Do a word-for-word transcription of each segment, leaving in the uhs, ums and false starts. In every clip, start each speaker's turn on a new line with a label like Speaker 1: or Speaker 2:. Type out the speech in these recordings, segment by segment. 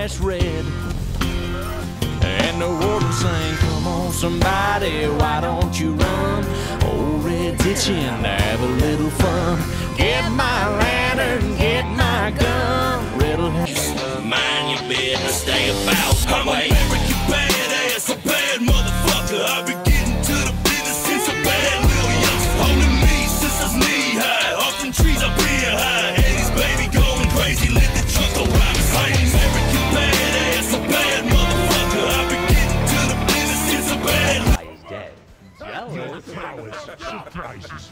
Speaker 1: ash red. And the warden sang, come on somebody, why don't you run? Old Red's itching to have a little fun. Get my lantern, get my gun. Riddle, mind your business, stay about my way. I'm American badass, a bad motherfucker. I've been getting to the business since a bad little youngster. Holding me since I was knee high. Off them trees I've been high. Eddie's baby going crazy, lit the truck so I'm excited. American badass, a bad motherfucker. I've been getting to the business since a bad.
Speaker 2: He's dead. Jealous.
Speaker 3: Surprises.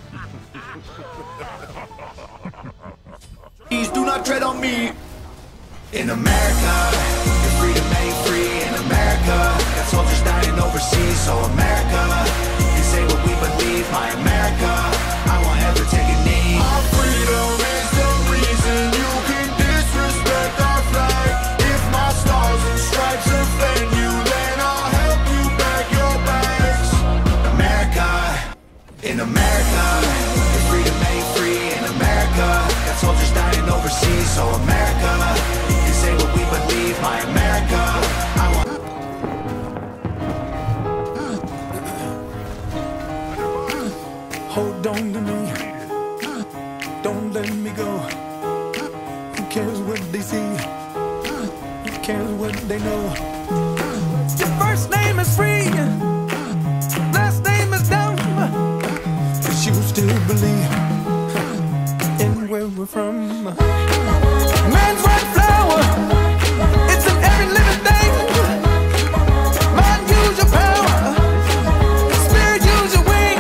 Speaker 4: Please do not tread on me. In America, you're free to make free. In America, got soldiers dying overseas. So America, you say what we believe. My America, I won't ever take a knee. Our freedom is the reason you can disrespect our flag. If my stars and stripes offend you, then I'll help you pack your bags. America, in America, you're free to make free. In America, got soldiers dying overseas. So America, you say what we believe. My America, I want.
Speaker 5: Hold on to me, don't let me go. Who cares what they see? Who cares what they know? Your first name is free, last name is dumb, but you still believe in where we're from. Man's white flower, it's in every living thing. Mind, use your power. Spirit, use your wings.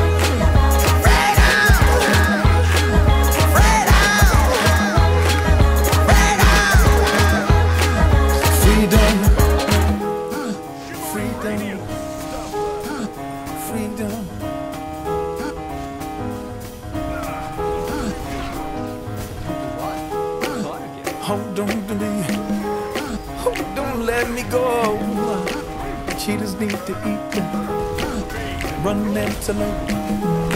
Speaker 5: Hold on to me, oh, don't let me go. Cheetahs need to eat, run antelope.